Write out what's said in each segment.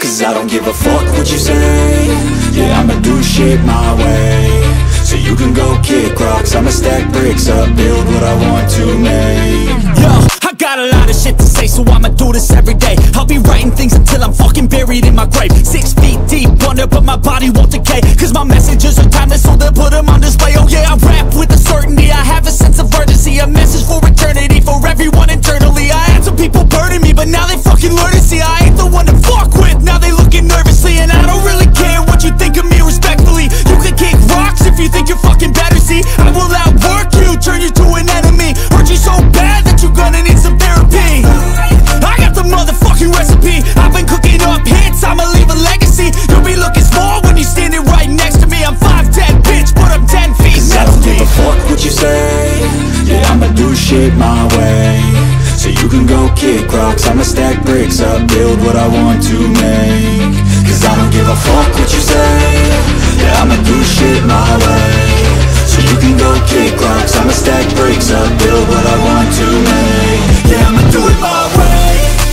Cause I don't give a fuck what you say. Yeah, I'ma do shit my way. So you can go kick rocks, I'ma stack bricks up, build what I want to make. Yo, I got a lot of shit to say, so I'ma do this every day. I'll be writing things until I'm fucking buried in my grave. 6 feet deep under, but my body won't decay. Cause my messages are timeless, so they'll put them on display. Oh yeah, I rap with a certainty, I have a sense of urgency. A message for eternity, for everyone internally. I had some people burning me, but now they fucking learn to see I ain't the one to fuck with, now they looking nervously. And I don't really care what you think of me, respectfully. You can kick rocks if you think you're fucking better, see. I will outwork you, turn you to an enemy. Hurt you so bad that you're gonna need some therapy. I got the motherfucking recipe. I've been cooking up hits, I'ma leave a legacy. You'll be looking small when you're standing right next to me. I'm 5'10", bitch, but I'm 10 feet next to me. I don't give a fuck what you say. Yeah, I'ma do shit my way. So you can go kick rocks, I'ma stack bricks up, build what I want to make. Cause I don't give a fuck what you say. Yeah, I'ma do shit my way. So you can go kick rocks, I'ma stack bricks up, build what I want to make. Yeah, I'ma do it my way.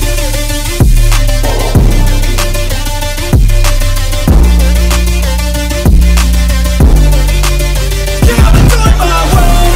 Yeah, I'ma do it my way.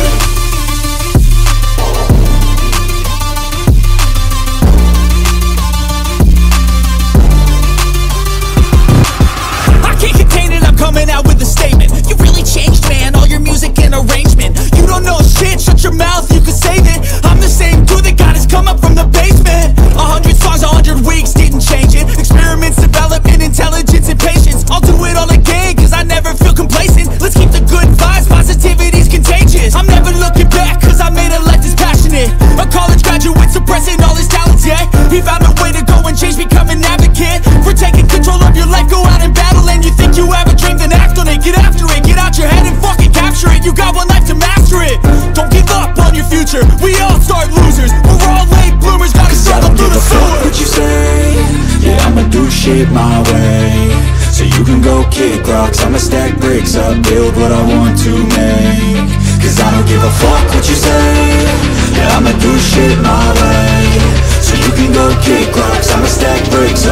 I can't contain it, I'm coming out with a statement. You really changed, man, all your music and arrangement. You don't know shit, shut your mouth, you can save it. I'm the same dude that got his come up from the basement. 100 songs, 100 weeks, didn't change it. Experiments, development, intelligence, and patience. I'll do it all again, cause I never feel complacent. Let's keep the good vibes, positivity's contagious. I'm never looking back, cause I made a life that's passionate. A college graduate suppressing all his talents, yeah. He found a way to go and change, become an advocate for taking control of your life, go out and battle. And you think you have a dream, then act on it. Get after it, get out your head and fucking capture it. You got one life to master it. Don't give up on your future, we all start losers. We're all late bloomers, gotta struggle through the sewer. What you say? Yeah, I'ma do shit my way. So you can go kick rocks, I'ma stack bricks up, build what I want to make. Cause I don't give a fuck what you say. Yeah, I'ma do shit my way. So you can go kick rocks, I'ma stack bricks